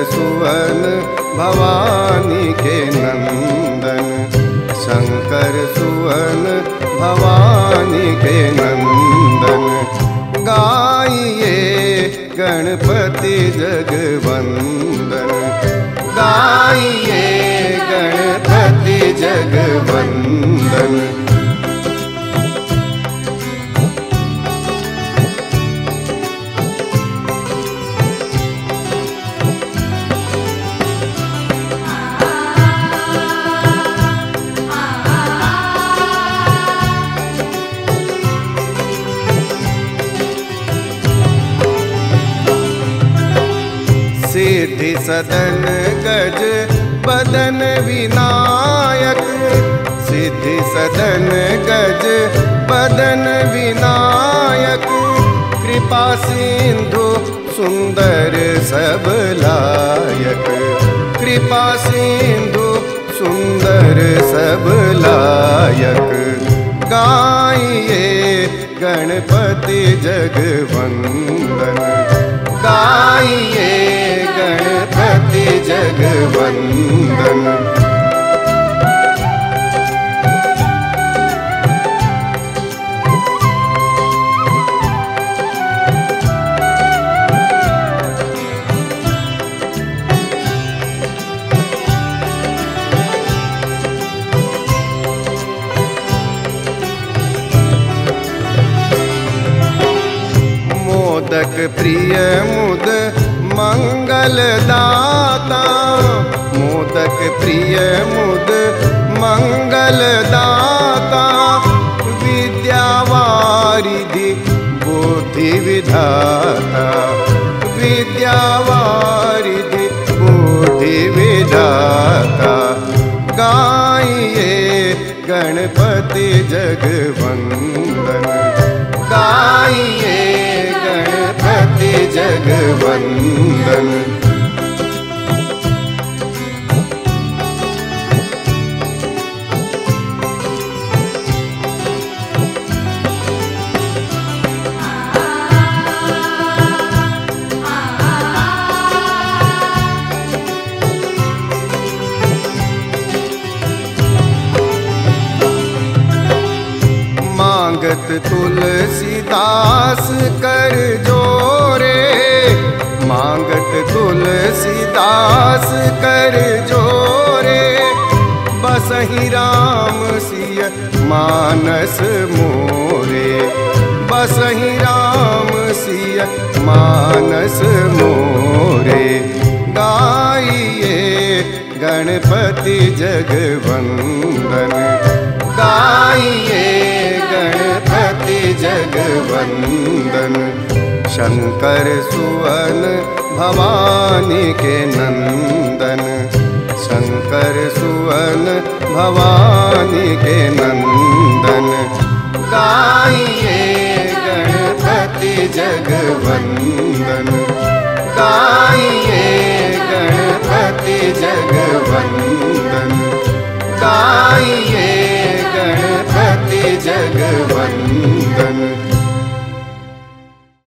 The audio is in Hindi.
सुवन भवानी के नंदन, शंकर सुवन भवानी के नंदन। गाइए गणपति जगवंदन, गाइए गणपति जगवंदन। सिद्धि सदन गज बदन विनायक, सिद्धि सदन गज बदन विनायक। कृपा सिंधु सुंदर सब लायक, कृपा सिंधु सुंदर सब लायक। गाइए गणपति जगवंदन, गाइए गणपति जगवंदन। मोदक प्रिय मुद मंगल दाता, मोदक प्रिय मुद मंगल दाता। विद्यावारिधि बुद्धि विधाता, विद्यावारिधि बुद्धि विधाता। गाइए गणपति जगवंदन, गाइए गणपति जगवंदन। मांगत तुलसीदास कर जोरे, मांगत तुलसीदास कर जोरे। बसहि राम सिय मानस मोरे, बसहि राम सिय मानस मोरे। गाइए गणपति जगवंदन, गाइए गणपति जगवंदन। शंकर सुवन भवानी के नंदन, शंकर सुवन भवानी के नंदन। गाइए गणपति जगवंदन, गाइए